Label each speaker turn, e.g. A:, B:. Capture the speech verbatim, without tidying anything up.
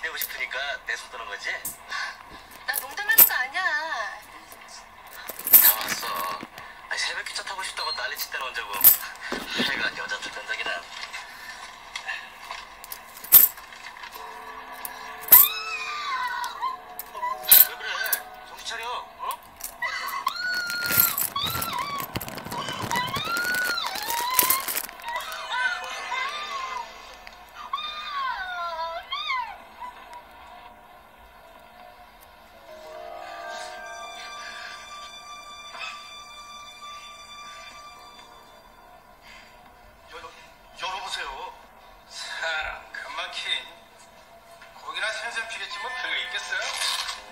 A: 티내고 싶으니까 내손 떠는 거지?
B: 나 농담하는 거 아니야.
A: 다 왔어. 아니, 새벽 기차 타고 싶다고 난리 칠 때는 언제고. 해가 여자들 변덕이나. 왜 그래? 정신 차려. 어? 열어보세요.
C: 사람 금막힌 고기나 생선 피겠지 뭐 별거 있겠어요?